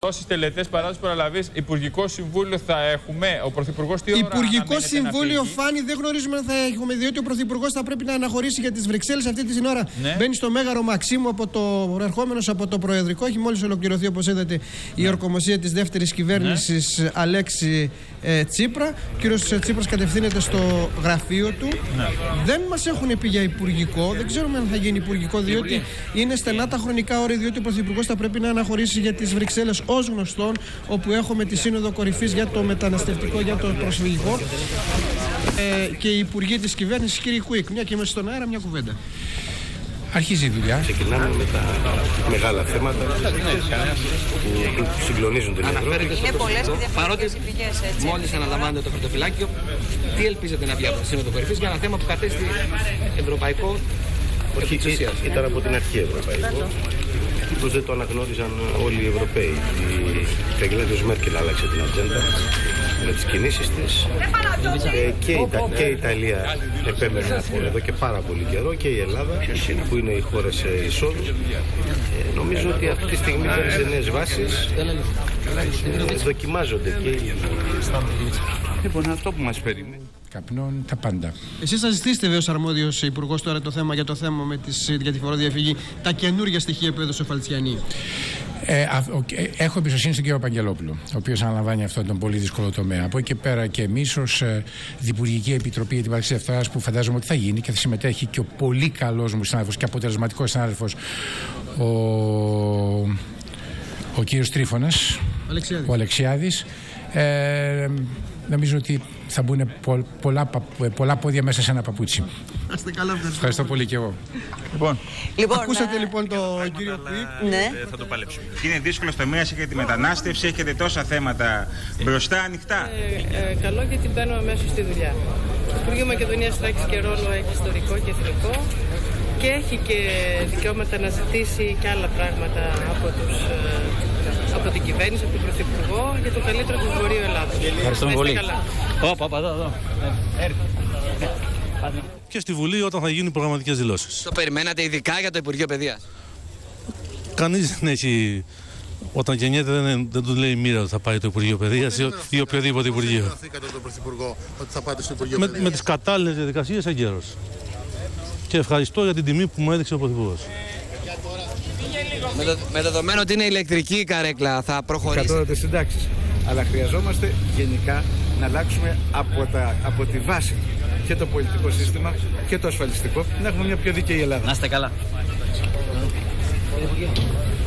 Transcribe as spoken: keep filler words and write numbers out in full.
τόσες τελετές παράδοσης παραλαβής, Υπουργικό Συμβούλιο θα έχουμε? Ο Πρωθυπουργός τι ώρα Υπουργικό Συμβούλιο, Φάνη, δεν γνωρίζουμε αν θα έχουμε, διότι ο Πρωθυπουργός θα πρέπει να αναχωρήσει για τις Βρυξέλλες αυτή τη ώρα. Ναι. Μπαίνει στο Μέγαρο Μαξίμου από το, ερχόμενος από το Προεδρικό. Έχει μόλις ολοκληρωθεί, όπως είδατε, ναι. η ορκομοσία της δεύτερης κυβέρνησης ναι. Αλέξη ε, Τσίπρα. Ο κύριος Τσίπρας κατευθύνεται στο γραφείο του. Ναι. Δεν μας έχουν πει για υπουργικό, δεν ξέρουμε αν θα γίνει υπουργικό, διότι είναι στενά τα χρονικά όρια, διότι ο Πρωθυπουργός θα πρέπει να αναχωρήσει για τις Βρυξέλλες ως γνωστόν, όπου έχουμε τη Σύνοδο Κορυφής για το μεταναστευτικό, για το προσφυγικό. Ε, και οι υπουργοί της κυβέρνησης, κύριε Κουίκ, μια και είμαστε στον αέρα, μια κουβέντα. Αρχίζει η δουλειά. Ξεκινάμε με τα μεγάλα θέματα που συγκλονίζουν την Ευρώπη. Είναι πολλές και διαφορετικές πηγές, έτσι. Μόλις αναλαμβάνετε το χαρτοφυλάκιο, τι ελπίζετε να βγει από τη Σύνοδο Κορυφής για ένα θέμα που κατέστη ευρωπαϊκό? Όχι, ήταν από την αρχή ευρωπαϊκό. Πώς δεν το αναγνώριζαν όλοι οι Ευρωπαίοι. Η καγκελάριος Μέρκελ άλλαξε την ατζέντα με τις κινήσεις της ε, και, η, και η Ιταλία επέμενε από εδώ και πάρα πολύ καιρό, και η Ελλάδα που είναι οι χώρες εισόδου. Ε, νομίζω ότι αυτή τη στιγμή είναι σε νέες βάσεις, ε, δοκιμάζονται και οι... Λοιπόν, αυτό που μας περιμένει. Καπνών τα πάντα. Εσείς θα ζητήσετε βέβαια ως αρμόδιος υπουργός τώρα το θέμα για το θέμα με τις, για τη φοροδιαφυγή, τα καινούργια στοιχεία που έδωσε ο Φαλτσιανή? Ε, έχω εμπιστοσύνη στον κύριο Παγγελόπουλο, ο οποίος αναλαμβάνει αυτόν τον πολύ δύσκολο τομέα. Από εκεί και πέρα και εμείς ως ε, Διπουργική Επιτροπή για την Πράξη Δευτέρας, που φαντάζομαι ότι θα γίνει και θα συμμετέχει και ο πολύ καλός μου συνάδελφος και αποτελεσματικός συνάδελφος, ο, ο κύριος Τρίφωνας, Αλεξιάδης. ο Αλεξιάδης. Ε, νομίζω ότι θα μπουν πο, πολλά, πολλά πόδια μέσα σε ένα παπούτσι. Άστε καλά, ευχαριστώ. Ευχαριστώ πολύ και εγώ. Λοιπόν, λοιπόν ακούσατε ε... λοιπόν τον κύριο Κουίκ. Ναι. Θα το παλέψουμε. Είναι δύσκολο τομέα, έχετε τη μετανάστευση, έχετε τόσα θέματα μπροστά, ανοιχτά. Ε, ε, καλό, γιατί μπαίνουμε αμέσως στη δουλειά. Το Υπουργείο Μακεδονίας Θράκης και Ρόλο έχει ιστορικό και εθνικό και έχει και δικαιώματα να ζητήσει και άλλα πράγματα από τους... από την κυβέρνηση, από τον Πρωθυπουργό, για το καλύτερο του Βορείου Ελλάδος. Ευχαριστούμε πολύ. Όπα, όπα, εδώ, εδώ. Και στη Βουλή όταν θα γίνουν προγραμματικές δηλώσεις. Το περιμένατε ειδικά για το Υπουργείο Παιδείας? Κανείς δεν έχει... Όταν γεννιέται δεν, δεν του λέει η μοίρα ότι θα πάει το Υπουργείο Παιδείας ή, ή οποιοδήποτε Υπουργείο. Δεν ενημερωθήκατε τον Πρωθυπουργό ότι θα πάτε στο Υπουργείο με, Παιδείας? με τις κατάλληλες διαδικασίες εγκαίρως. Και ευχαριστώ για την τιμή που μου έδειξε ο Πρωθυπουργός. Με, το, με δεδομένο ότι είναι ηλεκτρική η καρέκλα, θα προχωρήσει? Κατώτατες συντάξεις. Αλλά χρειαζόμαστε γενικά να αλλάξουμε από, τα, από τη βάση και το πολιτικό σύστημα και το ασφαλιστικό, να έχουμε μια πιο δίκαιη Ελλάδα. Να είστε καλά.